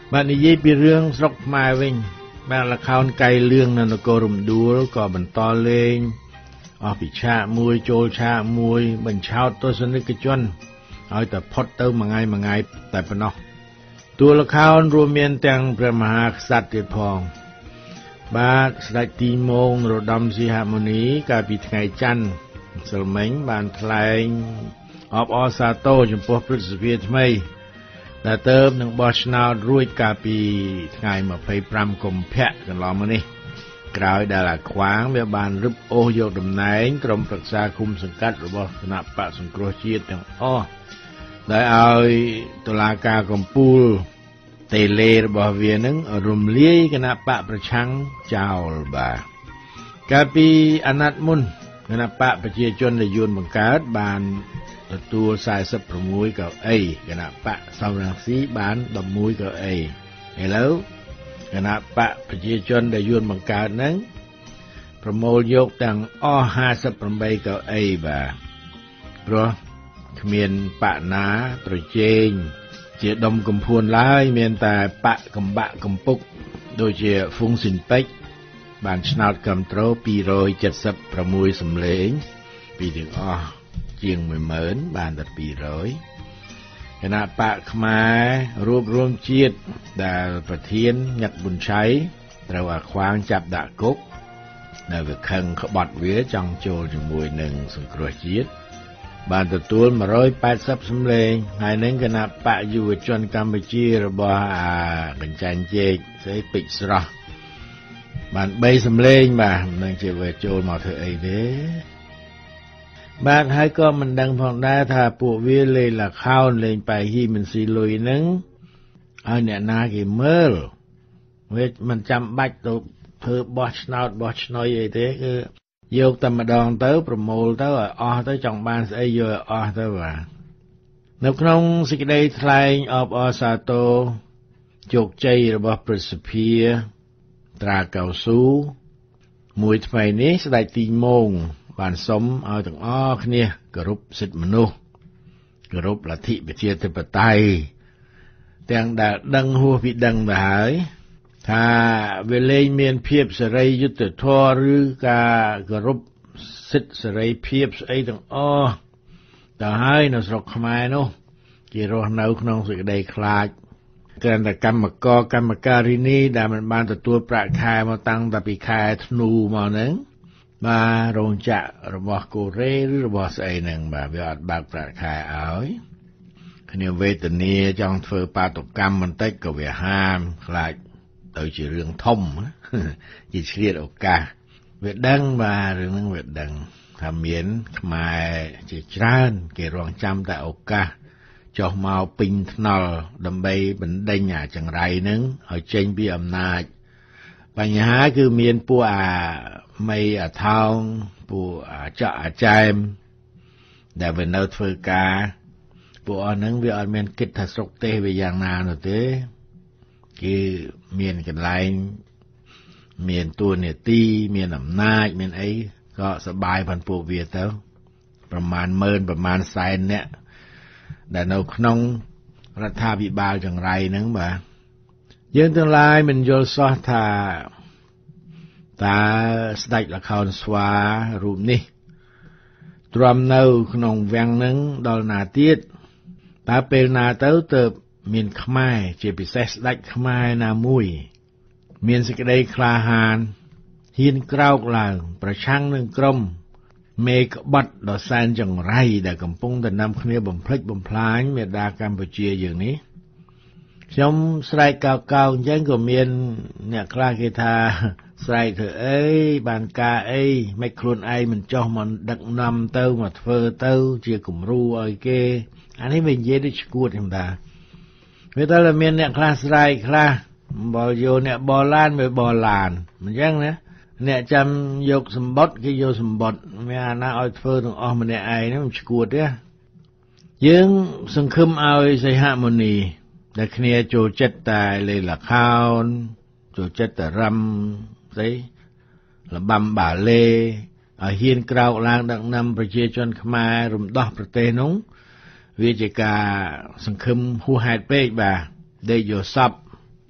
បាទនិយាយពីរឿងស្រុកខ្មែរវិញបាទល្ខោនកៃលឿងនៅនគររំដួលក៏បន្តលេងអស់ពីឆាកមួយចូលឆាកមួយបញ្ឆោតទស្សនិកជនឲ្យតែផុតទៅមួយថ្ងៃតែប៉ុណ្ណោះតួល្ខោនរួមមានទាំងព្រះមហាក្សត្រទៀតផងបាទស្ដេចទីមោងនរោត្តមសីហមុនីកាលពីថ្ងៃច័ន្ទម្សិលមិញបានថ្លែងអបអរសាទរចំពោះព្រឹទ្ធសភាថ្មីដែលទៅនឹងបោះឆ្នោតរួចកាលពីថ្ងៃ25កុម្ភៈកន្លងមកនេះក្រោយដែលអាខ្វាងវាបានរឹបអូសយកតំណែងក្រុមប្រឹក្សាគុំសង្កាត់របស់គណៈបកសង្គ្រោះជាតិទាំងអស់ដែលឲ្យតុលាការកំពូលតេឡេរបស់វានឹងរំលាយគណៈបកប្រឆាំងចោលបាទកាលពីអាណត្តិមុនគណៈបកប្រជាជនដែលយួនបង្កើតបានទទួល46កៅអីគណៈបកសំរងស៊ីបាន11កៅអីឥឡូវគណៈបកប្រជាជនដែលយួនបង្កើតហ្នឹងប្រមូលយកទាំងអស់58កៅអីបាទព្រោះគ្មានបកណាប្រជែងជាដុំកំភួនឡើយមានតែបកកំបាក់កំពុកដូចជាហ្វុងស៊ីនពេជ្របានឆ្នោតគាំទ្រ276សំឡេងពីទាំងអស់ជាង 10000 បានតែ200គណៈបកខ្មែររួបរวมជាតិដែលប្រធានញឹកប៊ុនឆៃត្រូវអាខ្វាងចាប់ដាក់គុកនៅវាខឹងក្បត់វាចង់ចូលជាមួយនឹងសង្គ្រោះជាតិបានទទួល180សំឡេងហើយនឹងគណៈបកយុវជនកម្ពុជារបស់កញ្ចាញ់ជែកស្អីពេជ្រស្រស់បាន3សំឡេងបាទនឹងជាវាចូលមកធ្វើអីទេបាទហើយក៏មិនដឹងផងដែរថាពួកវាលេងល្ខោនលេងប៉ែហ៊ីមិនស៊ីលុយនឹងឲ្យអ្នកណាគេមើលវាមិនចាំបាច់ទៅធ្វើបោះឆ្នោតបោះឆ្នោយអីទេគឺយកតែម្ដងទៅប្រមូលទៅឲ្យអស់ទៅចង់បានស្អីយកឲ្យអស់ទៅបាទនៅក្នុងសេចក្តីថ្លែងអបអរសាទរជោគជ័យរបស់ព្រឹទ្ធសភាត្រាកៅស៊ូមួយថ្មីនេះស្ដេចទីមោងបានសុំឲ្យទាំងអស់គ្នាគោរពសិទ្ធិមនុស្សគោរពលទ្ធិប្រជាធិបតេយ្យទាំងដែលដឹងហួសពីដឹងទៅហើយថាវាលែងមានភាពសេរីយុត្តិធម៌ឬការគោរពសិទ្ធិសេរីភាពស្អីទាំងអស់ទៅហើយនៅស្រុកខ្មែរនោះគេរស់នៅក្នុងសេចក្តីខ្លាចគ្រាន់តែកម្មការីនីដែលមិនបានទទួលប្រាក់ខែមកតាំងតែពីខែធ្នូមកហ្នឹងបាទរោងចក្ររបស់កូរ៉េឬរបស់ស្អីហ្នឹងបាទវាអត់បើកប្រាក់ខែឲ្យគ្នាវេទនាចង់ធ្វើបាតុកម្មបន្តិចក៏វាហាមខ្លាចទៅជារឿងធំជាឆ្លៀតឱកាសវាដឹងបាទរឿងហ្នឹងវាដឹងថាមានខ្មែរជាច្រើនគេរងចាំតែឱកាសចុះមកពេញថ្នល់ដើម្បីបណ្ដេញអាចង្រៃហ្នឹងឲ្យចេញពីអំណាចបញ្ហាគឺមានពួកមីអាថោងពួកអាចកអាចែមដែលវានៅធ្វើការពួកអស់ហ្នឹងវាអត់មានគិតថាស្រុកទេសវាយ៉ាងណានោះទេគេមានកន្លែងមានទួនាទីមានអំណាចមានអីក៏សប្បាយផងពួកវាទៅប្រមាណ10000ប្រមាណសែនអ្នកដែលនៅក្នុងរដ្ឋាភិបាលចង្រៃហ្នឹងបាទយើងទាំងឡាយមិនយល់សោះថាតើស្ដេចល្ខោនស្វារូបនេះទ្រាំនៅក្នុងវាំងហ្នឹងដល់ណាទៀតតើពេលណាទៅមានខ្មែរជាពិសេសស្ដេចខ្មែរណាមួយមានសេចក្តីក្លាហានហ៊ានក្រោកឡើងប្រឆាំងនឹងក្រុមមេក្បត់ដ៏សែនចង្រៃដែលកំពុងតែនាំគ្នាបំផ្លិចបំផ្លាញមេដាកម្ពុជាយើងនេះខ្ញុំស្រែកកោកអញ្ចឹងក៏មានអ្នកខ្លះគេថាស្រែកធ្វើអីបានការអីមិនខ្លួនឯងមិនចោះមកដឹកនាំទៅមកធ្វើទៅជាគំរូឲ្យគេអានេះវានិយាយដូចឈួតខ្ញុំថាវាតែមានអ្នកខ្លះស្រែកខ្លះបលយកអ្នកបលឡានវាបលឡានអញ្ចឹងណាអ្នកចាំយកសម្បត្តិគេយកសម្បត្តិមានអាណាឲ្យធ្វើទាំងអស់ម្នាក់ឯងហ្នឹងមិនឈួតទេយើងសង្ឃឹមឲ្យសីហមុនីដែលគ្នាចូលចិត្តតែលេងល្ខោនចូលចិត្តតែរ៉ាំស្អីលំបាំបាឡេឲ្យហ៊ានក្រោកឡើងដឹកនាំប្រជាជនខ្មែររំដោះប្រទេសនោះវាជាការសង្ឃឹមហួសហេតុពេកបាទដេកយកសព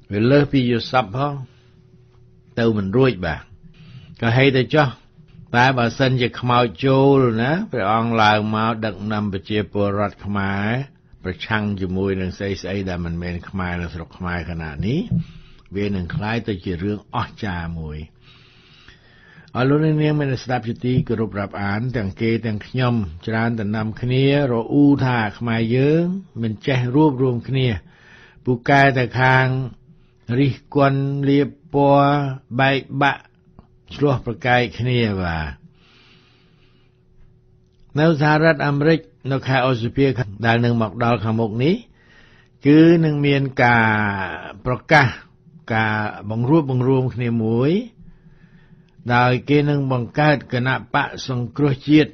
វាលើសពីយល់សប្តិផងទៅមិនរួចបាទក៏ហេតុតែចោះតែបើសិនជាខ្មោចចូលណាព្រះអង្គឡើងមកដឹកនាំប្រជាពលរដ្ឋខ្មែរប្រឆាំងជាមួយនឹងស្អីដែលមិនមែនខ្មែរនៅស្រុកខ្មែរខណៈនេះវានឹងคล้ายទៅជារឿងអស្ចារ្យមួយអរលោកនាងមានស្ដាប់ជាទីគោរពរាប់អានទាំងគេទាំងខ្ញុំច្រើនតែនាំគ្នារអ៊ូថាខ្មែរយើងមិនចេះរួបរวมគ្នាពូកែតែខាងរិះគន់លៀបពណ៌បែកបាក់ឆ្លោះប្រកែកគ្នាបាទនៅសហរដ្ឋអាមេរិកនៅខែឧសភាដែលនឹងមកដល់ខាងមុខនេះគឺនឹងមានការប្រកាសការបង្រួបបង្រួមគ្នាមួយដោយគេនឹងបង្កើតគណៈបកសង្គ្រោះជាតិ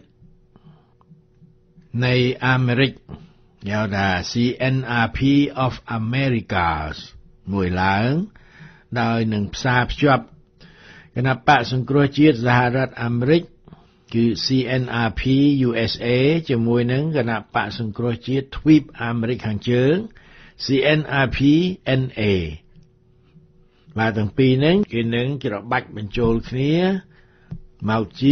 នៃអាមេរិកហៅថា CNRP of Americas មួយឡើងដោយនឹងផ្សារភ្ជាប់គណៈបកសង្គ្រោះជាតិសហរដ្ឋអាមេរិកគឺ CNRP USA ជាមួយនឹងគណៈបកសង្គ្រោះជាតិទ្វីបអាមេរិកខាងជើង CNRP NA បាទទាំងពីរហ្នឹងគេនឹងច្របាច់បញ្ចូលគ្នាមកជា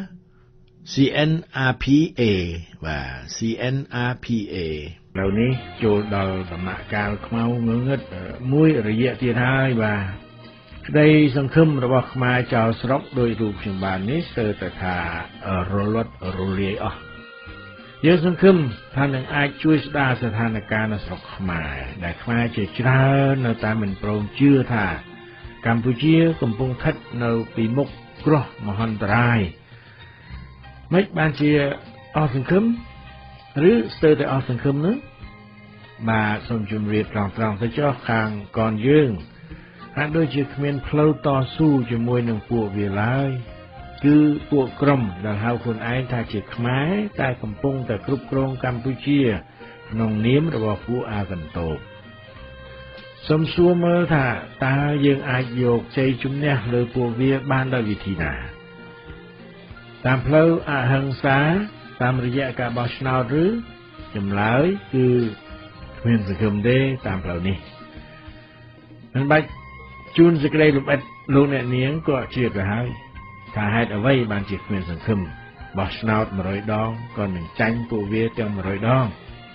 CNRPA បាទ CNRPA ឥឡូវនេះចូលដល់ដំណាក់កាលខ្មៅងងឹតមួយរយៈទៀតហើយបាទក្តីសង្ឃឹមរបស់ខ្មែរចៅស្រុកដោយរូបខ្ញុំបាននេះស្ទើរតែថារលត់រលាយអស់យើងសង្ឃឹមថានឹងអាចជួយស្ដារស្ថានភាពនៅស្រុកខ្មែរដែលខ្មែរជាច្រើននៅតែមិនព្រមជឿថាកម្ពុជាកំពុងស្ថិតនៅពីមុខគ្រោះមហន្តរាយមិនបានជាអស់សង្ឃឹមឬស្ទើរតែអស់សង្ឃឹមនោះបាទសូមជម្រាបត្រង់ទៅចុះខាងកនយើងហាក់ដូចជាគ្មានផ្លូវតស៊ូជាមួយនឹងពួកវាឡើយគឺពួកក្រុមដែលហៅខ្លួនឯងថាជាខ្មែរតែកំពុងតែគ្រប់គ្រងកម្ពុជាក្នុងនាមរបស់ពួកអាកន្តោបសូមសួរមើលថាតើយើងអាចយកជ័យជំនះលើពួកវាបានដោយវិធីណាតាមផ្លូវអហិង្សាតាមរយៈការបោះឆ្នោតឬចម្លើយគឺគ្មានសង្ឃឹមទេតាមផ្លូវនេះមិនបាច់ជូនសេចក្តីលំអិតលោកអ្នកនាងក៏ជឿទៅហើយថាហេតុអ្វីបានជាគ្មានសង្ឃឹមបោះឆ្នោត100ដងក៏នឹងចាញ់ពួកវាទាំង100ដង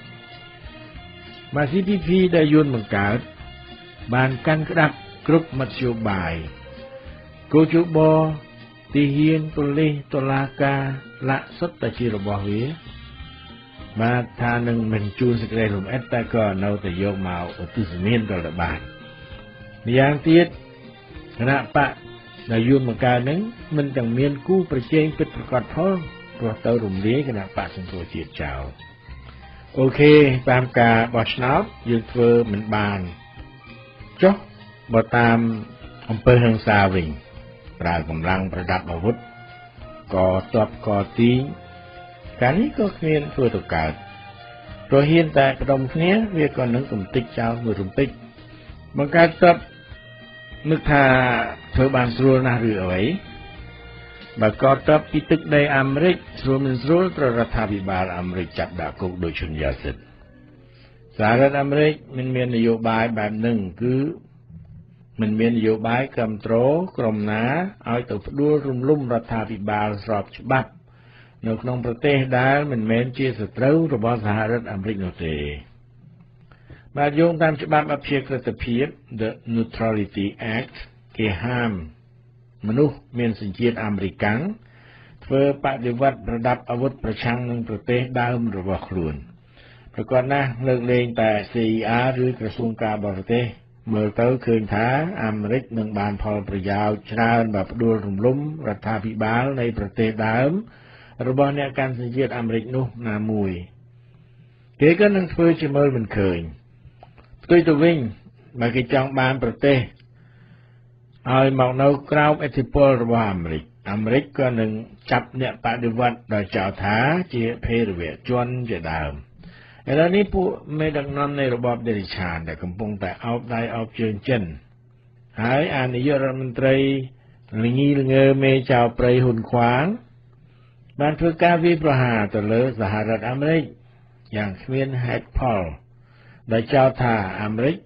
បាទ CPP ដែលយួនបង្កើតបានកាន់ក្តាប់គ្រប់មធ្យោបាយគោជបទីហ៊ានប៉ូលីសតុលាការលាក់សុទ្ធតែជារបស់វាបាទថានឹងមិនជួនសេចក្តីលំអិតតែក៏នៅតែយកមកឧទ្ទិសមានដល់តែបានម្យ៉ាងទៀតគណៈបកដែលយួនបង្កើតនឹងមិនទាំងមានគូប្រជែងពិតប្រាកដផងព្រោះទៅរំលាយគណៈបកសង្គ្រោះជាតិចោលអូខេតាមការបោះឆ្នោតយើងធ្វើមិនបានចុះបើតាមអំពើហិង្សាវិញប្រើកម្លាំងប្រដាប់អាវុធក៏តបក៏ទីកាលនេះក៏គ្មានធ្វើទៅកើតព្រោះហ៊ានតែបដុំគ្នាវាក៏នឹងកំទេចចោលមួយរំពេចបង្កើតតបនឹកថាធ្វើបានស្រួលណាស់ឬអ្វីបើក៏តបពីទឹកដីអាមេរិកស្រួលមិនស្រួលត្រូវរដ្ឋាភិបាលអាមេរិកចាប់ដាក់គុកដោយជនយ៉ាសិតសហរដ្ឋអាមេរិកមិនមាននយោបាយបែបហ្នឹងគឺមិនមាននយោបាយគ្រប់គ្រងក្រុមណាឲ្យទៅផ្ដួលរំលំរដ្ឋាភិបាលស្របច្បាប់នៅក្នុងប្រទេសដែលមិនមែនជាសត្រូវរបស់សហរដ្ឋអាមេរិកនោះទេបាទយោងតាមច្បាប់អព្យាក្រឹតភាព The Neutrality Act គេហាមមនុស្សមានសញ្ជាតិអាមេរិកាំងធ្វើបដិវត្តប្រដាប់អាវុធប្រឆាំងនឹងប្រទេសដើមរបស់ខ្លួនប្រកបណាស់លើកលែងតែ CIA ឬក្រសួងការបរទេសមើលទៅឃើញថាអាមេរិកនឹងបានផលប្រយោជន៍ច្រើនបើផ្ដួលរំលំរដ្ឋាភិបាលនៃប្រទេសដើមរបស់អ្នកកាន់សញ្ជាតិអាមេរិកនោះណាមួយគេក៏នឹងធ្វើជាមើលមិនឃើញផ្ទុយទៅវិញបើគេចង់បានប្រទេសឲ្យមកនៅក្រោមឥទ្ធិពលរបស់អាមេរិកក៏នឹងចាប់អ្នកបដិវត្តដោយចោទថាជាភេរវជនជាដើមឥឡូវនេះពួកមេដឹកនាំនៃរបបដេរិឆានដែលកំពុងតែអោបដៃអោបជើងចិនហើយអានាយករដ្ឋមន្ត្រីល្ងីល្ងើមេចៅព្រៃហ៊ុនខ្វាងបានធ្វើការវាយប្រហារទៅលើសហរដ្ឋអាមេរិកយ៉ាងគ្មានហេតុផលដោយចោទថាអាមេរិក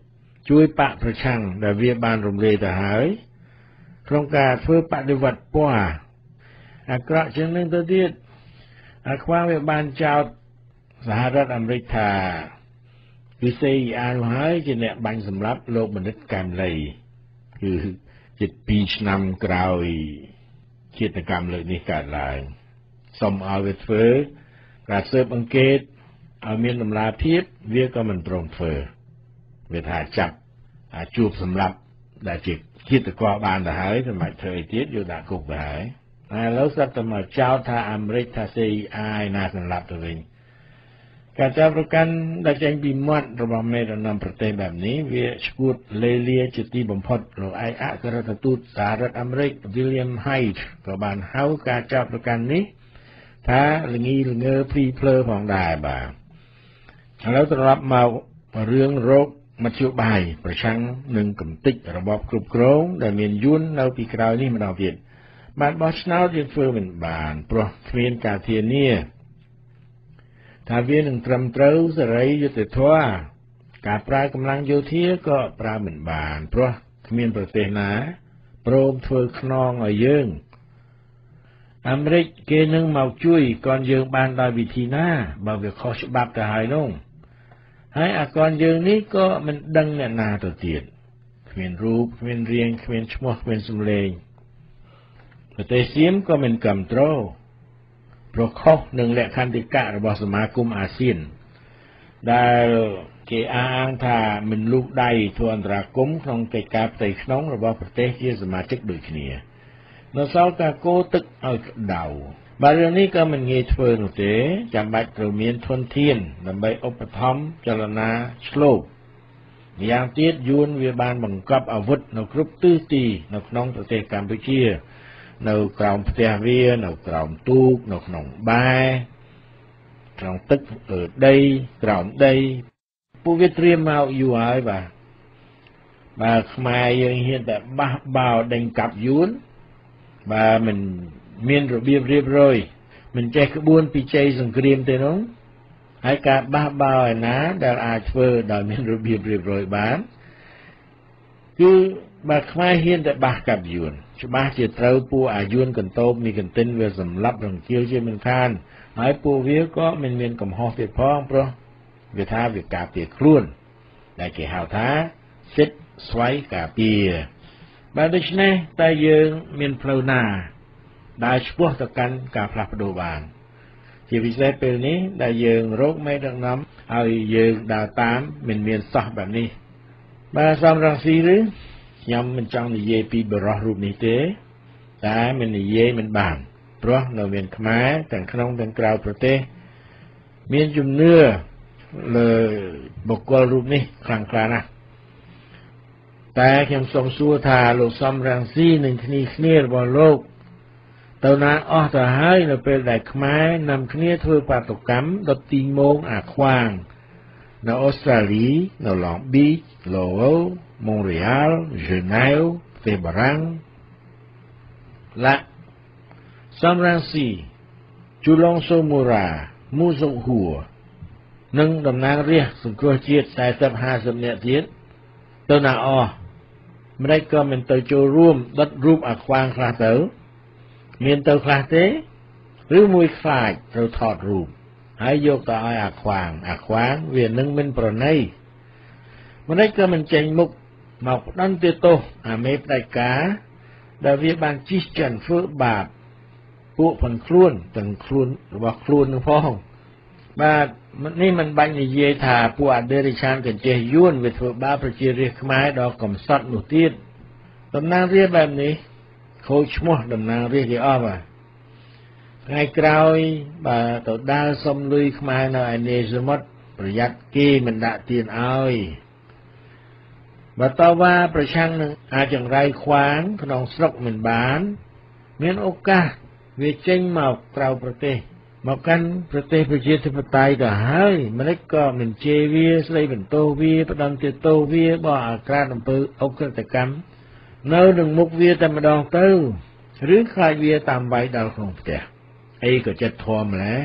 ជួយបាក់ប្រឆាំងដែលវាបានរំលាយទៅហើយក្នុងការធ្វើបដិវត្តពណ៌អាក្រក់ជាងនឹងទៅទៀតអាខ្វាងវាបានចោទសហរដ្ឋអាមេរិកថាគឺ CIA នោះហើយជាអ្នកបាញ់សម្លាប់លោកបណ្ឌិតកែមលីគឺជិត2ឆ្នាំក្រោយជាតកម្មលើកនេះកើតឡើងសូមឲ្យវាធ្វើការស៊ើបអង្កេតឲ្យមានតម្លាភាពវាក៏មិនព្រមធ្វើវាថាចាប់ជួបសម្លាប់ដែលជាឃាតករបានទៅហើយសម្រាប់ធ្វើអីទៀតយកដាក់គុកទៅហើយឥឡូវស្រាប់តែមកចោទថាអាមេរិកថា CIA ណាសម្លាប់ទៅវិញការចាប់ប្រកាន់ដែលចេញពីមាត់របស់មេដឹកនាំប្រទេសបែបនេះវាឈួតលេលាជាទីបំផុតលោកឯកអគ្គរដ្ឋទូតសហរដ្ឋអាមេរិក William Hyde ក៏បានហៅការចាប់ប្រកាន់នេះថាល្ងីល្ងើព្រីភ្លើផងដែរបាទឥឡូវត្រឡប់មករឿងរោគមធ្យោបាយប្រឆាំងនឹងកំទេចរបបគ្រប់គ្រងដែលមានយួននៅពីក្រោយនេះម្ដងទៀតបានបោះឆ្នោតយើងធ្វើមិនបានព្រោះគ្មានការធានាថាវានឹងត្រឹមត្រូវសេរីយុត្តិធម៌ការប្រើកម្លាំងយោធាក៏ប្រើមិនបានព្រោះគ្មានប្រទេសណាព្រមធ្វើខ្នងឲ្យយើងអាមេរិកគេនឹងមកជួយកនយើងបានដោយវិធីណាបើវាខុសច្បាប់ទៅហើយនោះហើយអាកនយើងនេះក៏មិនដឹងអ្នកណាទៅទៀតគ្មានរូបគ្មានរាងគ្មានឈ្មោះគ្មានសម្លេងប្រទេសសៀមក៏មិនគ្រប់គ្រងព្រោះខុសនឹងលក្ខន្តិកៈរបស់សមាគមអាស៊ានដែលគេអះអាងថាមិនលូកដៃធ្វើអន្តរាគមន៍ក្នុងកិច្ចការផ្ទៃក្នុងរបស់ប្រទេសជាសមាជិកដូចគ្នានៅសល់ការគោទឹកឲ្យក្តៅបើរឿងនេះក៏មិនងាយធ្វើនោះទេចាំបាច់ត្រូវមានធនធានដើម្បីឧបត្ថម្ភចលនាឆ្លូបម្យ៉ាងទៀតយួនវាបានបង្កប់អាវុធនៅគ្រប់ទិសទីនៅក្នុងប្រទេសកម្ពុជានៅក្រោមផ្ទះវានៅក្រោមទូកនៅក្នុងបែក្នុងទឹកដីក្រោមដីពួកវាត្រៀមមកយូរហើយបាទបើខ្មែរយើងហ៊ានតែបះបោដេញកាប់យួនបើមិនមានរបៀបរៀបរយមិនចេះក្បួនពីជ័យសង្គ្រាមទេនោះហើយការបះបោឯណាដែលអាចធ្វើដោយមានរបៀបរៀបរយបានគឺបើខ្មែរហ៊ានតែបះកាប់យួនច្បាស់ជាត្រូវពួកអាយួនកន្តោបមីកន្ទិនវាសម្លាប់រង្គាលជាមិនខានហើយពួកវាក៏មិនមានកំហុសទៀតផងព្រោះវាថាវាការពារខ្លួនដែលគេហៅថាសិទ្ធិស្វ័យការពារបើដូច្នេះតែយើងមានផ្លូវណាដែលឆ្ពោះទៅកាន់ការផ្លាស់ប្ដូរបានជាពិសេសពេលនេះដែលយើងរកមេដឹកនាំឲ្យយើងដើរតាមមិនមានសោះបែបនេះបើសំរងស៊ីឬខ្ញុំមិនចង់និយាយពីបរិះរូបនេះទេតែមិននិយាយមិនបានព្រោះនៅមានខ្មែរទាំងក្នុងទាំងក្រៅប្រទេសមានជំនឿលើបុគ្គលរូបនេះខ្លាំងក្លាណាស់តែខ្ញុំសូមសួរថាលោកសំរងស៊ីនិងគ្នារបស់លោកទៅណាអស់ទៅហើយនៅពេលដែលខ្មែរនាំគ្នាធ្វើបាតុកម្មដុតទីមោងអាខ្វាងនៅអូស្ត្រាលីនៅឡង់ប៊ីចឡូវ៉ូម៉ុងរ៉េអាល់ហ្សឺណែវប្រទេសបារាំងឡាសំរងស៊ីជូឡុងសូមូរ៉ាមូសុហួរនិងតំណាងរាស្ត្រសង្គ្រោះជាតិ40-50នាក់ទៀតទៅណាអស់ម្ដេចក៏មិនទៅចូលរួមដុតរូបអាខ្វាងខ្លះទៅមានទៅខ្លះទេឬមួយខ្លាចត្រូវថតរូបហើយយកទៅឲ្យអាខ្វាងវានឹងមិនប្រណីម្ដេចក៏មិនចេញមុខមកផ្ដន់ទោសអាមេផ្ដាច់ការដែលវាបានជិះចិនធ្វើបាបពួកផងខ្លួនទាំងខ្លួនរបស់ខ្លួននឹងផងបាទនេះមិនបាច់និយាយថាពួកអដេរិឆានកញ្ចេះយួនវាធ្វើបាបប្រជារាស្ត្រខ្មែរដល់កំសត់នោះទៀតតំណាងរាស្ត្របែបនេះខូចឈ្មោះតំណាងរាស្ត្រគេអស់បាទថ្ងៃក្រោយបើទៅដើរសុំលុយខ្មែរនៅឯនេសមុទ្រប្រយ័ត្នគេមិនដាក់ទានឲ្យបើតវ៉ាប្រឆាំងនឹងអាចង្រៃខ្វាងក្នុងស្រុកមិនបានមានឱកាសវាចេញមកក្រៅប្រទេសមកកាន់ប្រទេសប្រជាធិបតេយ្យទៅហើយម្លេចក៏មិនជេរវាស្ដីបន្ទោសវាផ្ដន់ទោសវាបោះអាក្រាតអំពើអុក្រិតកម្មនៅនឹងមុខវាតែម្ដងទៅឬខ្លាចវាតាមវាយដល់ក្នុងផ្ទះអីក៏ចិត្តធំម្ល៉េះ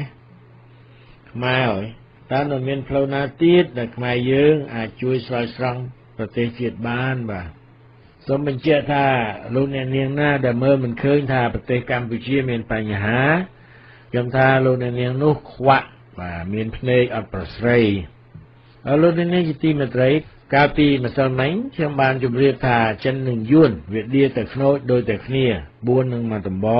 ខ្មែរអើយតើនៅមានផ្លូវណាទៀតដែលខ្មែរយើងអាចជួយស្រោចស្រង់ប្រទេសជាតិបានបាទសូមបញ្ជាក់ថាលោកអ្នកនាងណាដែលមើលមិនឃើញថាប្រទេសកម្ពុជាមានបញ្ហាខ្ញុំថាលោកអ្នកនាងនោះខ្វាក់បាទមានភ្នែកអត់ប្រស្រីហើយលោកអ្នកនាងជាទីមេត្រីកាលពីម្សិលមិញខ្ញុំបានជម្រាបថាចិននិងយួនវាដៀទៅខ្នោចដូចតែគ្នា4នឹងមកតំប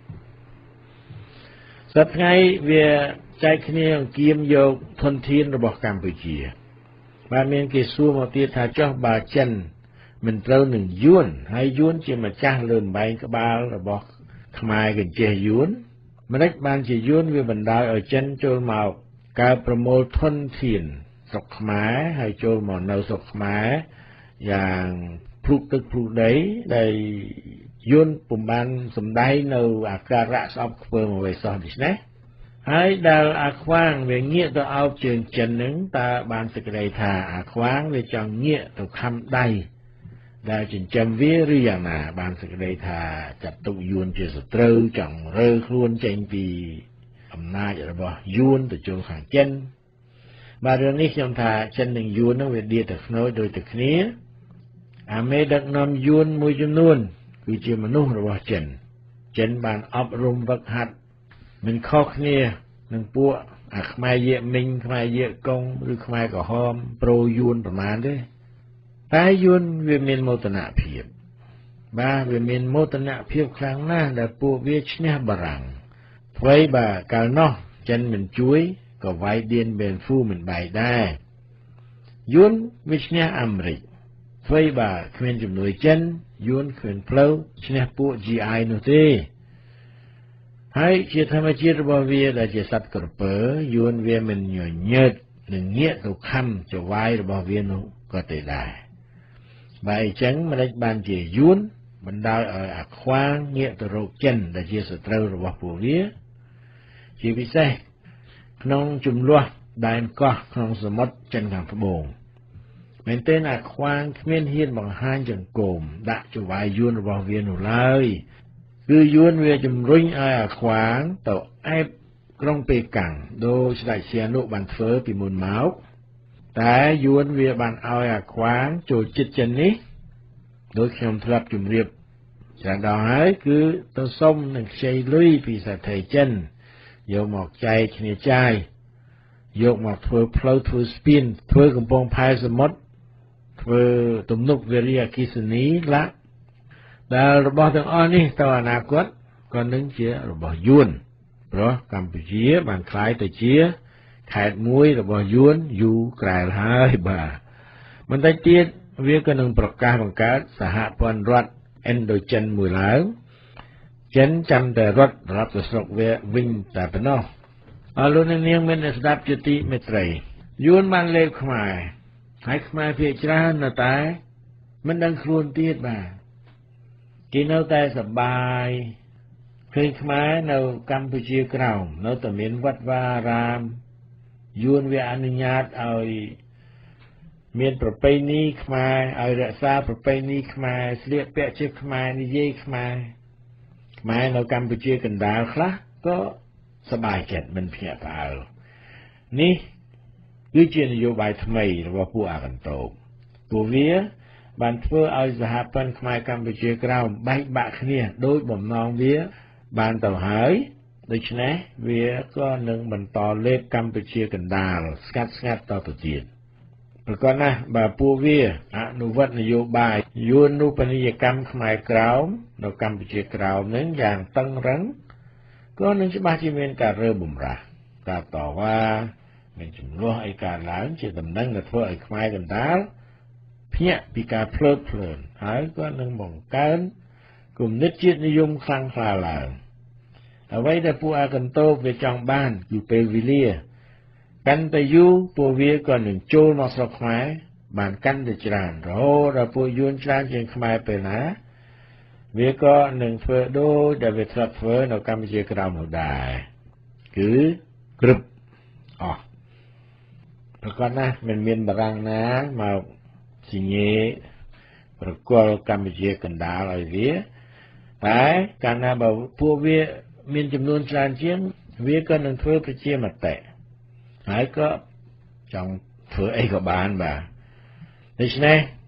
សប្តាហ៍ថ្ងៃវាចែកគ្នាអង្គាមយកធនធានរបស់កម្ពុជាបាទមានគេសួរមកទៀតថាចុះបើចិនមិនត្រូវនឹងយួនហើយយួនជាម្ចាស់លើម្បែងក្បាលរបស់ខ្មែរកញ្ចេះយួនម្ដេចបានជាយួនវាបណ្ដោយឲ្យចិនចូលមកកើបប្រមូលធនធានស្រុកខ្មែរហើយចូលមកនៅស្រុកខ្មែរយ៉ាងភ្លុកទឹកភ្លុកដីដែលយួនពុំបានសម្ដែងនៅអាការៈស្អប់ខ្ពើមអ្វីសោះដូច្នេះហើយដែលអាខ្វាងវាងាកទៅអោបជើងចិននឹងតើបានសេចក្តីថាអាខ្វាងវាចង់ងាកទៅខំដៃដែលចិញ្ចឹមវាឬយ៉ាងណាបានសេចក្តីថាចាត់ទុកយួនជាសត្រូវចង់រើខ្លួនចេញពីអំណាចរបស់យួនទៅចូលខាងចិនបាទរឿងនេះខ្ញុំថាចិននិងយួននឹងវាដៀទៅខ្នោចដូចតែគ្នាអាមេដឹកនាំយួនមួយចំនួនគឺជាមនុស្សរបស់ចិនបានអប់រំវឹកហាត់មិនខុសគ្នានឹងពួកអាខ្មែរយេមីងខ្មែរយេកុងឬខ្មែរក្រហមប្រូយួនប្រមាណទេតែយួនវាមានមោទនភាពបាទវាមានមោទនភាពខ្លាំងណាស់ដែលពួកវាឈ្នះបារាំងអ្វីបាទកាលនោះចិនមិនជួយក៏វាយឌៀនបេនហ្វូមិនបែកដែរយួនវាឈ្នះអាមេរិកអ្វីបាទគ្មានជំនួយចិនយួនគ្មានផ្លូវឈ្នះពួក GI នោះទេហើយជាធម្មជាតិរបស់វាដែលជាសត្វក្រពើយួនវាមិនញញើតនឹងងាកទៅខំចវាយរបស់វានោះក៏ទេដែរបើអញ្ចឹងម្ដេចបានជាយួនបណ្ដោយឲ្យអាខ្វាងងាកទៅរកចិនដែលជាសត្រូវរបស់ពួកវាជាពិសេសក្នុងជំលោះដែនកោះក្នុងសមុទ្រចិនខាងត្បូងមែនទែនអាខ្វាងគ្មានហ៊ានបង្ហាញចង្កូមដាក់ចវាយយួនរបស់វានោះឡើយគឺយួនវាជំរុញឲ្យអាខ្វាងទៅអែបក្រុងប៉េកាំងដោយស្ដេចសៀនុបានធ្វើពីមុនមកតែយួនវាបានឲ្យអាខ្វាងចូលចិត្តចិននេះដោយខ្ញុំធ្លាប់ជម្រាបច្រើនដងហើយគឺទៅសុំនឹងខ្ចីលុយពីសេដ្ឋីចិនយកមកចែកគ្នាចាយយកមកធ្វើផ្លូវធ្វើស្ពានធ្វើកំពង់ផែសមុទ្រធ្វើទំនប់វារីអគ្គិសនីឡាដែលរបស់ទាំងអស់នេះទៅអនាគតក៏នឹងជារបស់យួនព្រោះកម្ពុជាបានក្លាយទៅជាខេត្តមួយរបស់យួនយូរក្រែលហើយបាទបន្តិចទៀតវាក៏នឹងប្រកាសបង្កើតសហព័ន្ធរដ្ឋឥណ្ឌូចិនមួយឡើងចិនចាំតែរដ្ឋទៅស្រុកវាវិញតែប៉ុណ្ណោះអរលោកអ្នកនាងមានស្ដាប់ជាទីមេត្រីយួនបានលេបខ្មែរហើយខ្មែរភាគច្រើននៅតែមិនដឹងខ្លួនទៀតបាទគេនៅតែសប្បាយឃើញខ្មែរនៅកម្ពុជាក្រោមនៅតែមានវត្តវាអារាមយួនវាអនុញ្ញាតឲ្យមានប្រពៃណីខ្មែរឲ្យរក្សាប្រពៃណីខ្មែរស្លៀកពាក់ជាខ្មែរនិយាយខ្មែរនៅកម្ពុជាកណ្ដាលខ្លះក៏សប្បាយចិត្តមិនភ្ញាក់ផ្អើលនេះគឺជានយោបាយថ្មីរបស់ពួកអាកន្តោបពួកវាបានធ្វើឲ្យសហព័ន្ធខ្មែរកម្ពុជាក្រោមបែកបាក់គ្នាដោយបំណងវាបានទៅហើយដូច្នេះវាក៏នឹងបន្តលេបកម្ពុជាកណ្ដាលស្ងាត់តទៅទៀតប្រកបណាស់បើពួកវាអនុវត្តនយោបាយយួននូបនីយកម្មខ្មែរក្រោមនៅកម្ពុជាក្រោមនឹងយ៉ាងតឹងរ៉ឹងក៏នឹងច្បាស់ជាមានការរើបំរាស់ការតវ៉ាមានចំនួនអីកើតឡើងជាដំណឹងដែលធ្វើឲ្យខ្មែរកណ្ដាលភ្ញាក់ពីការភ្លើតភ្លើនហើយក៏នឹងបង្កើនគំនិតជាតិនិយមខ្លាំងក្លាឡើងអ្វីដែលពួកអាកន្តោបវាចង់បានគឺពេលវេលាកាន់តែយូរពួកវាក៏នឹងចូលមកស្រុកខ្មែរបានកាន់តែច្រើនរហូតដល់ពួកយួនច្រើនជាងខ្មែរពេលណាវាក៏នឹងធ្វើដូចដែលវាធ្លាប់ធ្វើនៅកម្ពុជាក្រោមនោះដែរគឺក្រឹបអស់ប្រកបណាស់មិនមានបារាំងណាមកជាញេប្រគល់កម្ពុជាកណ្ដាលឲ្យវាតែកាលណាបើពួកវាមានចំនួនច្រើនជាងវាក៏នឹងធ្វើប្រជាមតិហើយក៏ចង់ធ្វើអីក៏បានបាទដូច្នេះ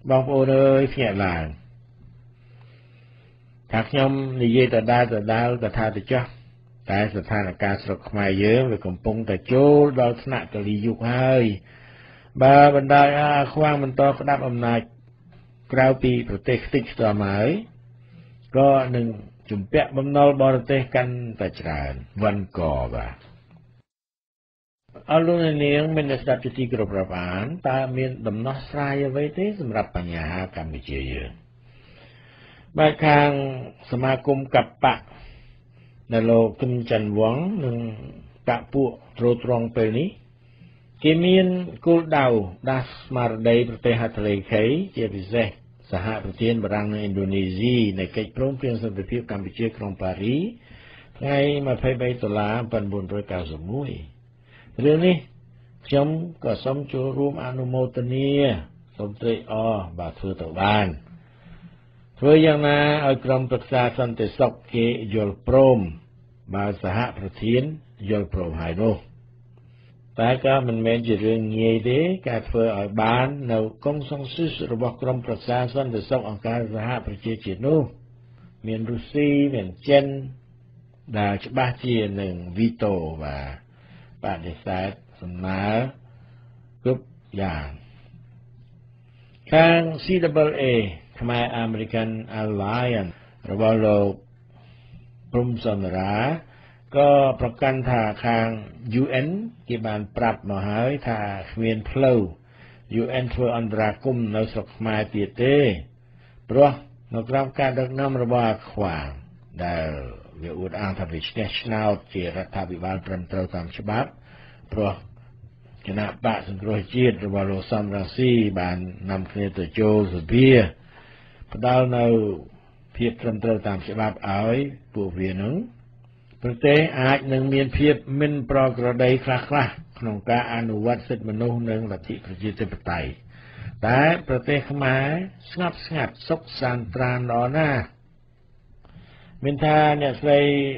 บางโอนเลยเสียหลายถ้าខ្ញុំនិយាយដដែលក៏ថាទៅចុះតែស្ថានភាពស្រុកខ្មែរយើងវាកំពុងតែចូលដល់ថ្នាក់កលិយុគហើយបើបណ្ដោយអាខ្វាំងបន្តក្តាប់អំណាចក្រៅពីប្រទេសខ្ទេចខ្ទាំហើយក៏នឹងជំពាក់បំណុលបរទេសកាន់តែច្រើនវ៉ាន់កបាទអរលោកនាងមានស្ដាប់ជាទីគោរពរាប់អានតើមានដំណោះស្រាយអ្វីទេសម្រាប់បញ្ហាកម្ពុជាយើងបាទខាងសមាគមកបៈនៅលោកគឹមច័ន្ទវង្សនិងបកពួកត្រួតត្រងពេលនេះគេមានគោលដៅដាស់ស្មារតីប្រទេសហត្ថលេខីជាពិសេសសហប្រធានបារាំងនិងឥណ្ឌូនេស៊ីនៃកិច្ចព្រមព្រៀងសន្តិភាពកម្ពុជាក្រុងប៉ារីថ្ងៃ23 តុលា 1991រឿងនេះខ្ញុំក៏សូមចូលរួមអនុមោទនាសូមត្រេកអរបើធ្វើទៅបានធ្វើយ៉ាងណាឲ្យក្រុមប្រឹក្សាសន្តិសុខគេយល់ព្រមបើសហប្រធានយល់ព្រមហើយនោះតែក៏មិនមែនជារឿងងាយទេការធ្វើឲ្យបាននៅកុងសុងស៊ឹសរបស់ក្រុមប្រឹក្សាសន្តិសុខអង្គការសហប្រជាជាតិនោះមានរុស្ស៊ីមានចិនដែលច្បាស់ជានឹងវីតូបាទបដិសេធសំណើគ្រប់យ៉ាងខាង CAA ខ្មែរ American Alliance របស់លោកព្រំសន្រាក៏ប្រកាន់ថាខាង UN គេបានប្រាប់មកហើយថាគ្មានផ្លូវ UN ធ្វើអន្តរាគមន៍នៅស្រុកខ្មែរទៀតទេព្រោះនៅក្រោមការដឹកនាំរបស់អាខ្វាងដែលវាអួតអាងថាវាឈ្នះឆ្នោតជារដ្ឋាភិបាលត្រឹមត្រូវតាមច្បាប់ព្រោះគណៈបកសង្គ្រោះជាតិរបស់លោកសំរងស៊ីបាននាំគ្នាទៅចូលសភាផ្ដល់នៅភាពត្រឹមត្រូវតាមច្បាប់ឲ្យពួកវានឹងប្រទេសអាចនឹងមានភាពមិនប្រក្រតីខ្លះក្នុងការអនុវត្តសិទ្ធិមនុស្សនិងលទ្ធិប្រជាធិបតេយ្យតែប្រទេសខ្មែរស្ងប់ស្ងាត់សុខសាន្តត្រាណល្អណាស់មានថាអ្នកស្រី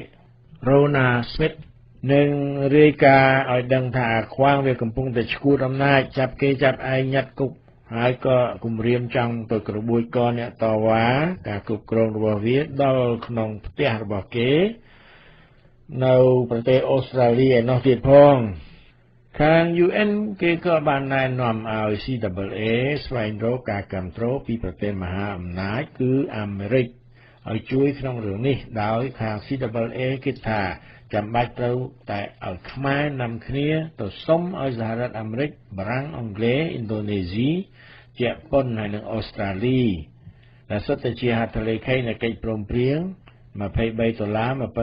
Rona Smith នឹងរាយការណ៍ឲ្យដឹងថាខ្វាងវាកំពុងតែឈួតអំណាចចាប់គេចាប់ឯងញ៉ាត់គុកហើយក៏គំរាមចង់ទៅក្របួយកអ្នកតវ៉ាការគ្រប់គ្រងរបស់វាដល់ក្នុងផ្ទះរបស់គេនៅប្រទេសអូស្ត្រាលីឯនោះទៀតផងខាង UN គេក៏បានណែនាំឲ្យ CAA ស្វែងរកការគាំទ្រពីប្រទេសមហាអំណាចគឺអាមេរិកឲ្យជួយក្នុងរឿងនេះដោយខាង CAA គិតថាចាំបាច់ត្រូវតែឲ្យខ្មែរនាំគ្នាទៅសុំឲ្យសហរដ្ឋអាមេរិកបារាំងអង់គ្លេសឥណ្ឌូនេស៊ីជប៉ុនហើយនិងអូស្ត្រាលីដែលសុទ្ធតែជាហត្ថលេខីនៃកិច្ចព្រមព្រៀង23 តុលា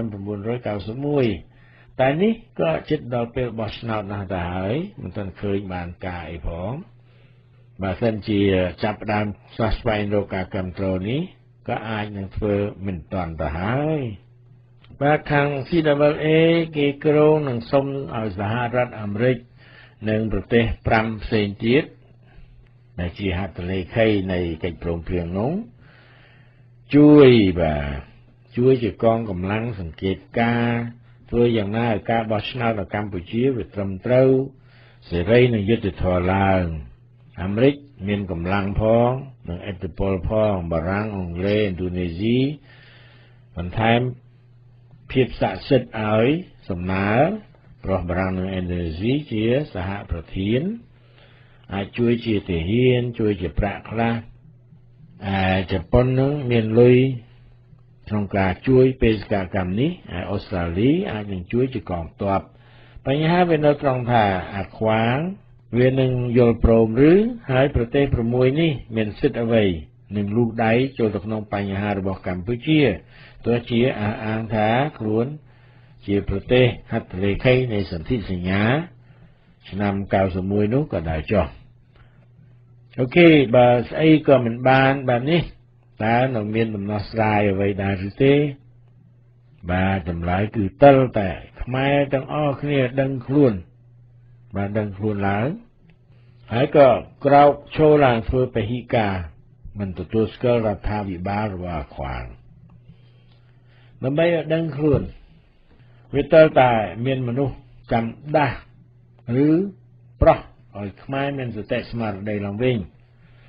1991តែនេះក៏ជិតដល់ពេលបោះឆ្នោតណាស់ទៅហើយមិនទាន់ឃើញបានការអីផងបើសិនជាចាប់ផ្ដើមស្វែងរកការគាំទ្រនេះក៏អាចនឹងធ្វើមិនទាន់ទៅហើយបាទខាង CAA គេគ្រោងនឹងសុំឲ្យសហរដ្ឋអាមេរិកនិងប្រទេស5ផ្សេងទៀតដែលជាហត្ថលេខីនៃកិច្ចព្រមព្រៀងនោះជួយជាកងកម្លាំងសង្កេតការណ៍ធ្វើយ៉ាងណាឲ្យការបោះឆ្នោតនៅកម្ពុជាវាត្រឹមត្រូវសេរីនិងយុត្តិធម៌ឡើងអាមេរិកមានកម្លាំងផងនិងឥទ្ធិពលផងបារាំងអង់គ្លេសឥណ្ឌូនេស៊ីបន្ថែមភាពស័ក្តិសិទ្ធិឲ្យសំណើព្រោះបារាំងនិងឥណ្ឌូនេស៊ីជាសហប្រធានអាចជួយជាទាហានជួយជាប្រាក់ខ្លះជប៉ុននឹងមានលុយក្នុងការជួយបេសកកម្មនេះហើយអូស្ត្រាលីអាចនឹងជួយជាកងទ័ពបញ្ហាវានៅត្រង់ថាអាខ្វាងវានឹងយល់ព្រមឬហើយប្រទេស6នេះមានសិទ្ធិអ្វីនឹងលូកដៃចូលទៅក្នុងបញ្ហារបស់កម្ពុជាទោះជាអះអាងថាខ្លួនជាប្រទេសហត្ថលេខីនៃសន្ធិសញ្ញាឆ្នាំ91នោះក៏ដែរចុះអូខេបើស្អីក៏មិនបានបែបនេះតើនៅមានដំណោះស្រាយអ្វីដែរឬទេបាទចម្លើយគឺតិលតែខ្មែរទាំងអស់គ្នាដឹងខ្លួនបានដឹងខ្លួនឡើងហើយក៏ក្រោកឈរឡើងធ្វើពហិការមិនទទួលស្គាល់រដ្ឋាភិបាលរបស់អាខ្វាងដើម្បីឲ្យដឹងខ្លួនវាតើតែមានមនុស្សចាំដាស់ឬប្រោះឲ្យខ្មែរមានសតិស្មារតីឡើងវិញ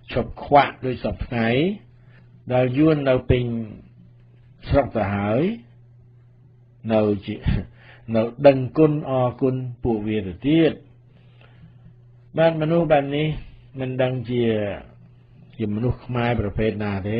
ឈប់ខ្វាក់ដោយសពថ្ងៃដល់យួននៅពេញស្រុកទៅហើយនៅដឹងគុណអរគុណពួកវាទៅទៀតបានមនុស្សបែបនេះមិនដឹងជាមនុស្សខ្មែរប្រភេទណាទេ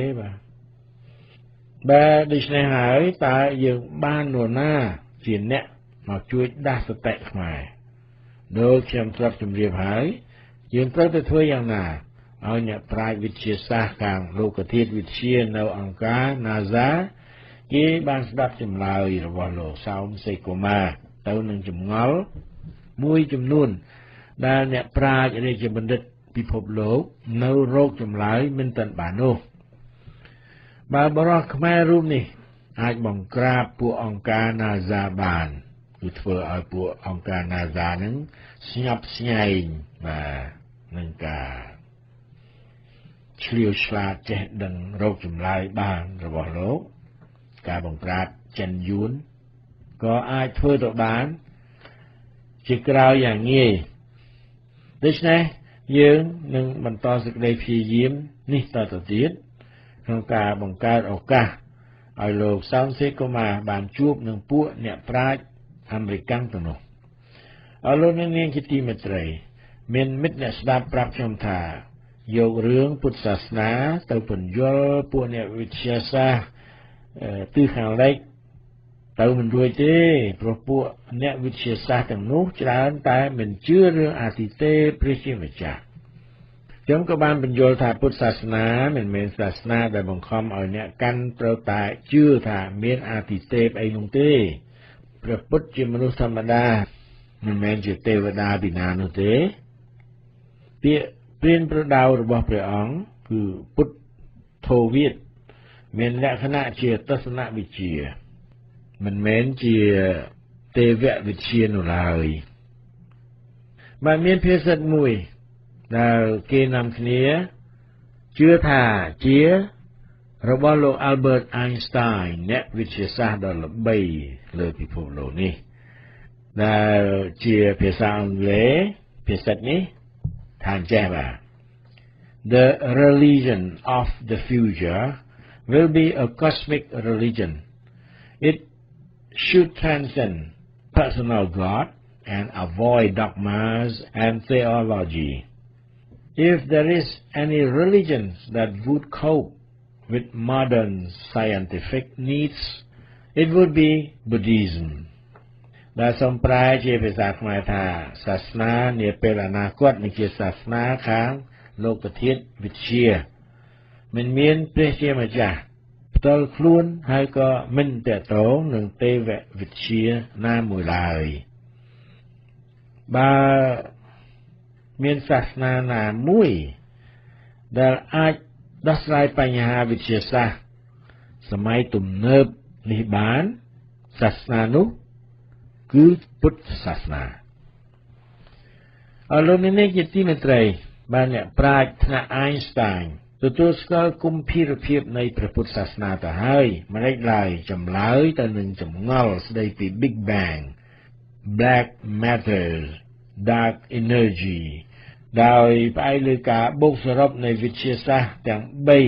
បាទដូច្នេះហើយតើយើងបាននរណាជាអ្នកមកជួយដាស់សតិខ្មែរដូចខ្ញុំធ្លាប់ជម្រាបហើយយើងត្រូវទៅធ្វើយ៉ាងណាឲ្យអ្នកប្រាជ្ញវិទ្យាសាស្ត្រខាងលោកធាតុវិទ្យានៅអង្គការ NASA គេបានស្ដាប់ចម្លើយរបស់លោកសោមសេកុមារទៅនឹងចម្ងល់មួយចំនួនដែលអ្នកប្រាជ្ញរាជបណ្ឌិតពិភពលោកនៅរោគចម្លើយមិនទាន់បាននោះបើបរិះខ្មែររូបនេះអាចបង្ក្រាបពួកអង្គការ NASA បានគឺធ្វើឲ្យពួកអង្គការ NASA នឹងស្ញប់ស្ញែងបាទនឹងការឆ្លៀវឆ្លាតចេះដឹងរោគចម្លើយបានរបស់លោកការបង្ក្រាបចិនយួនក៏អាចធ្វើទៅបានជាក្រោយយ៉ាងងាយដូច្នេះយើងនឹងបន្តសេចក្តីព្យាយាមនេះតទៅទៀតក្នុងការបង្កើតឱកាសឲ្យលោកសោមសេកុមារបានជួបនឹងពួកអ្នកប្រាជ្ញអាមេរិកទាំងនោះអរលោកអ្នកនាងជាទីមេត្រីមានមិត្តអ្នកស្ដាប់ប្រាប់ខ្ញុំថាយករឿងពុទ្ធសាសនាទៅពន្យល់ពួកអ្នកវិទ្យាសាស្ត្រទិសខាងលិចទៅមិនរួចទេព្រោះពួកអ្នកវិទ្យាសាស្ត្រទាំងនោះច្រើនតែមិនជឿរឿងអាទិទេពព្រះជាម្ចាស់ខ្ញុំក៏បានបញ្យល់ថាពុទ្ធសាសនាមិនមែនសាសនាដែលបង្ខំឲ្យអ្នកកាន់ត្រូវតែជឿថាមានអាទិទេពអីនោះទេព្រះពុទ្ធជាមនុស្សធម្មតាមិនមែនជាទេវតាពីណានោះទេពាក្យព្រានប្រដៅរបស់ព្រះអង្គគឺពុទ្ធោវាទមានលក្ខណៈជាទស្សនវិជ្ជាមិនមែនជាទេវវិទ្យានោះឡើយបានមានភាសាមួយដែលគេនាំគ្នាជឿថាជារបស់លោក Albert Einstein អ្នកវិទ្យាសាស្ត្រដ៏ល្បីលើពិភពលោកនេះដែលជាភាសាអង់គ្លេសភាសានេះថាអញ្ចេះបាទ The religion of the future will be a cosmic religion. It should transcend personal God and avoid dogmas and theology. If there is any religion that would cope with modern scientific needs, it would be Buddhism. ដែលសំប្រែជាភាសាខ្មែរថាសាសនានាពេលអនាគតនឹងជាសាសនាខាងលោកធាតុវិទ្យាមិនមានព្រះជាម្ចាស់ផ្ទាល់ខ្លួនហើយក៏មិនតកតងនឹងទេវវិទ្យាណាមួយឡើយបើមានសាសនាណាមួយដែលអាចដោះស្រាយបញ្ហាវិទ្យាសាស្ត្រសម័យទំនើបនេះបានសាសនានោះគឺពុទ្ធសាសនាអរលោកអ្នកជាទីមេត្រីបានអ្នកប្រាជ្ញថ្នាក់ Einstein ទទួលស្គាល់គម្ភារភាពនៃព្រះពុទ្ធសាសនាទៅហើយមិនឯកឡើយចម្លើយទៅនឹងចម្ងល់ស្ដីពី Big Bang Black Matter Dark Energy ដោយផ្អែកលើការបូកសរុបនៃវិទ្យាសាស្ត្រទាំង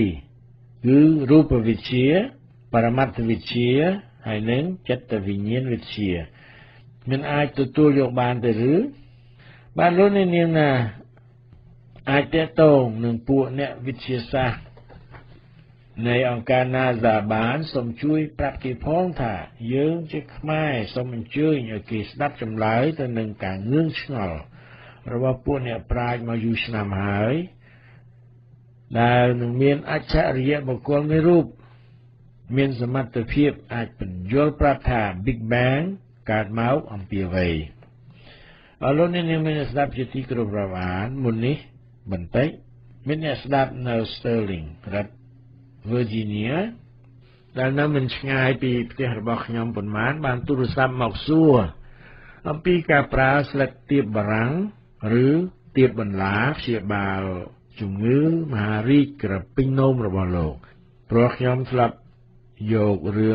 3គឺរូបវិទ្យាបរមត្ថវិទ្យាហើយនិងចិត្តវិញ្ញាណវិទ្យាមិនអាចទទួលយកបានទេឬបានលោកអ្នកនាងណាអាចតតងនឹងពួកអ្នកវិទ្យាសាស្ត្រនៃអង្គការ NASA បានសូមជួយប្រាប់គេផងថាយើងជាខ្មែរសូមអញ្ជើញឲ្យគេស្ដាប់ចម្លើយទៅនឹងការងឿងឆ្ងល់របស់ពួកអ្នកប្រាជ្ញមកយូរឆ្នាំហើយដែលនឹងមានអច្ឆរិយបុគ្គលមួយរូបមានសមត្ថភាពអាចបញ្យល់ប្រាប់ថា Big Bang កើតមកអំពីអ្វីអរលោកអ្នកនាងមានស្ដាប់ជាទីគោរពរាប់អានមុននេះបន្តិចមានអ្នកស្ដាប់នៅ Sterling រដ្ឋ Virginia ដែលនៅមិនឆ្ងាយពីផ្ទះរបស់ខ្ញុំប៉ុន្មានបានទូរស័ព្ទមកសួរអំពីការប្រើស្លឹកទៀបបារាំងឬទៀបបន្លាព្យាបាលជំងឺមហារីកក្រពេញនោមរបស់លោកព្រោះខ្ញុំធ្លាប់យករឿង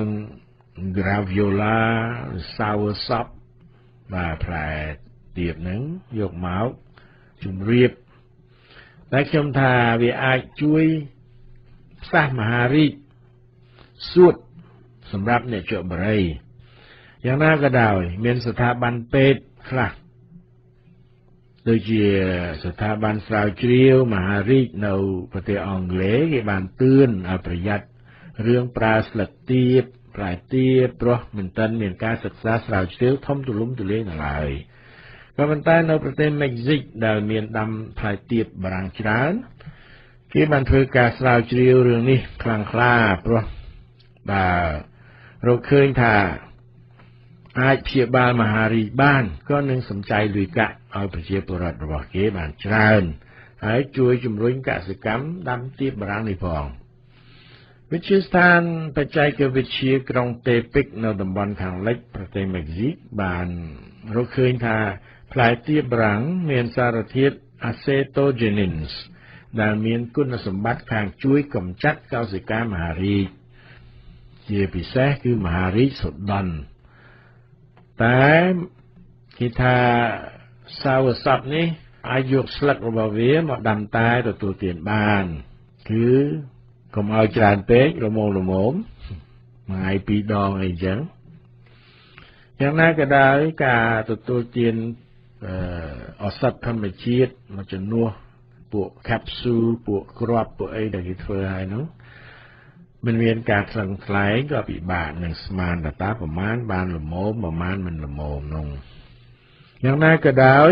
Graviola Soursop បាទផ្លែទៀបហ្នឹងយកមកជម្រាបតែខ្ញុំថាវាអាចជួយផ្សះមហារាជសួតសម្រាប់អ្នកជាប់បរិយយ៉ាងណាក៏ដោយមានស្ថាប័នពេទ្យខ្លះដូចជាស្ថាប័នស្រាវជ្រាវមហារាជនៅប្រទេសអង់គ្លេសគេបានទឿនឲ្យប្រយ័ត្នរឿងប្រើស្លឹកទៀបផ្លែទៀបព្រោះមិនទាន់មានការសិក្សាស្រាវជ្រាវធំទូលំទូលាយនៅឡើយក៏ប៉ុន្តែនៅប្រទេសមិចស៊ិកដែលមានដាំផ្លែទៀបបារាំងច្រើនគេបានធ្វើការស្រាវជ្រាវរឿងនេះខ្លាំងក្លាព្រោះបើរកឃើញថាអាចព្យាបាលមហារាជបានក៏នឹងសំចៃលុយកាក់ឲ្យប្រជាពលរដ្ឋរបស់គេបានច្រើនហើយជួយជំរុញកសិកម្មដាំទៀបបារាំងនេះផងវិទ្យាស្ថានបច្ចេកវិទ្យាក្រុងតេពិកនៅតំបន់ខាងលិចប្រទេសមិចស៊ិកបានរកឃើញថាផ្លែទៀបបារាំងមានសារធាតុ acetogenins ដែលមានគុណសម្បត្តិខាងជួយកម្ចាត់កោសិកាមហារីកជាពិសេសគឺមហារីកសូដន់តែគេថាសាវស័ព្ទនេះអាចយកស្លឹករបស់វាមកដាំតែទទួលទានបានគឺកុំឲ្យច្រើនពេកល្មមមួយថ្ងៃ2ដងអីចឹងយ៉ាងណាក៏ដោយការទទួលទានឱសថធម្មជាតិមកជំនួសពួក capsule ពួកគ្រាប់ពួកអីដែលគេធ្វើឲ្យនោះមិនមានការខ្លាំងខ្លែងក៏ពិបាកនឹងស្មានតើប្រមាណបានល្មមប្រមាណមិនល្មមនោះយ៉ាងណាក៏ដោយ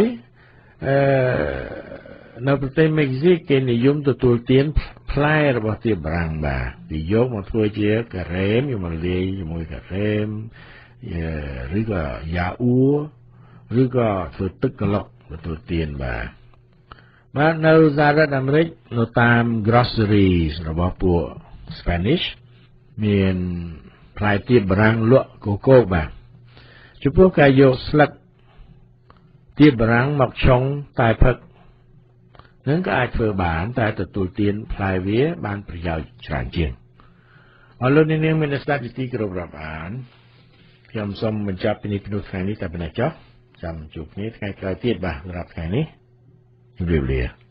នៅប្រទេសមិចស៊ិកគេនិយមទទួលទានផ្លែរបស់ទៀបបារាំងបាទគេយកមកធ្វើជាការ៉េមយកមកលាយជាមួយការ៉េមឬក៏យ៉ាអ៊ូឬក៏ធ្វើទឹកក្លុកទទួលទានបាទនៅសហរដ្ឋអាមេរិកនៅតាម groceries របស់ពួក Spanish មានផ្លែទៀបបារាំងលក់កូកូបាទចំពោះការយកស្លឹកទៀបបារាំងមកឆុងតែផឹកនឹងក៏អាចធ្វើបានតែទទួលទានផ្លែវាបានប្រយោជន៍ច្រើនជាងអរលោកអ្នកនាងមានស្ដាប់វិទ្យុគ្រប់រាប់អានខ្ញុំសូមបញ្ចប់ពីនេះថ្ងៃនេះតែប៉ុណ្ណេះចុះចាំជួបគ្នាថ្ងៃក្រោយទៀតបាទសម្រាប់ថ្ងៃនេះជម្រាបលា